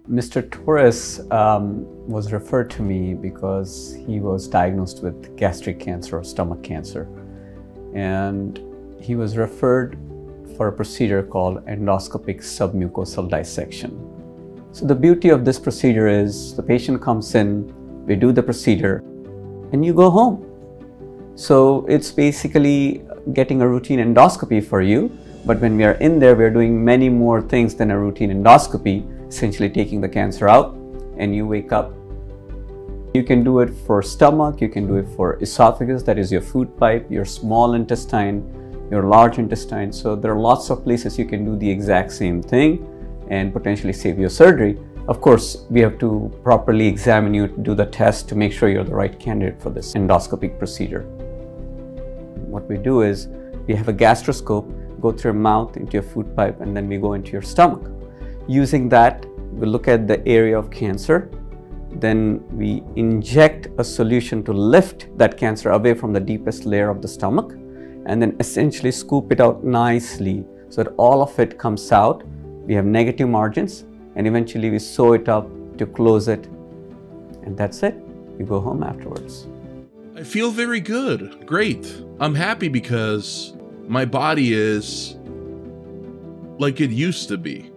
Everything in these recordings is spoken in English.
Mr. Torres was referred to me because he was diagnosed with gastric cancer or stomach cancer. And he was referred for a procedure called endoscopic submucosal dissection. So the beauty of this procedure is the patient comes in, we do the procedure, and you go home. So it's basically getting a routine endoscopy for you, but when we are in there, we're doing many more things than a routine endoscopy, essentially taking the cancer out, and you wake up. You can do it for stomach, you can do it for esophagus, that is your food pipe, your small intestine, your large intestine. So there are lots of places you can do the exact same thing and potentially save your surgery. Of course, we have to properly examine you, do the test to make sure you're the right candidate for this endoscopic procedure. What we do is we have a gastroscope, go through your mouth into your food pipe, and then we go into your stomach. Using that, we look at the area of cancer. Then we inject a solution to lift that cancer away from the deepest layer of the stomach, and then essentially scoop it out nicely so that all of it comes out. We have negative margins, and eventually we sew it up to close it, and that's it. You go home afterwards. I feel very good. Great. I'm happy because my body is like it used to be.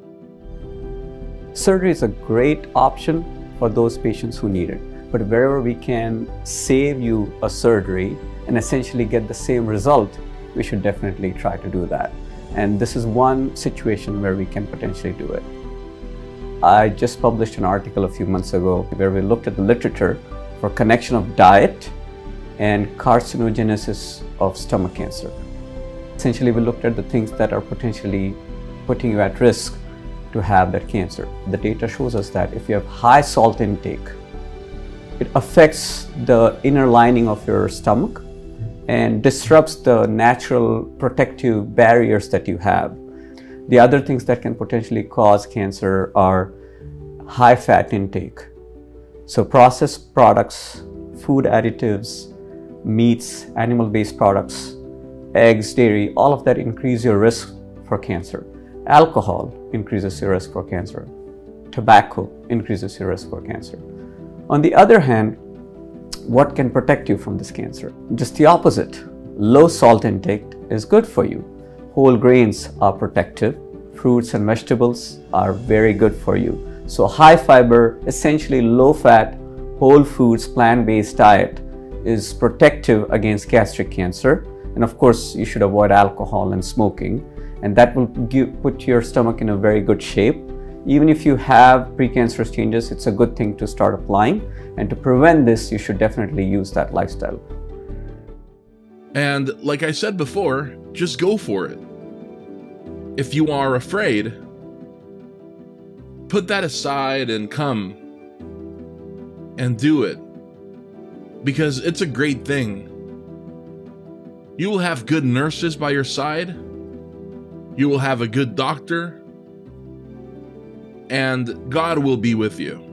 Surgery is a great option for those patients who need it. But wherever we can save you a surgery and essentially get the same result, we should definitely try to do that. And this is one situation where we can potentially do it. I just published an article a few months ago where we looked at the literature for connection of diet and carcinogenesis of stomach cancer. Essentially, we looked at the things that are potentially putting you at risk to have that cancer. The data shows us that if you have high salt intake, it affects the inner lining of your stomach and disrupts the natural protective barriers that you have. The other things that can potentially cause cancer are high fat intake. So processed products, food additives, meats, animal-based products, eggs, dairy, all of that increase your risk for cancer. Alcohol increases your risk for cancer. Tobacco increases your risk for cancer. On the other hand, what can protect you from this cancer? Just the opposite. Low salt intake is good for you. Whole grains are protective. Fruits and vegetables are very good for you. So high fiber, essentially low fat, whole foods, plant-based diet is protective against gastric cancer. And of course, you should avoid alcohol and smoking. And that will put your stomach in a very good shape. Even if you have precancerous changes, it's a good thing to start applying. And to prevent this, you should definitely use that lifestyle. And like I said before, just go for it. If you are afraid, put that aside and come and do it. Because it's a great thing. You will have good nurses by your side. You will have a good doctor, and God will be with you.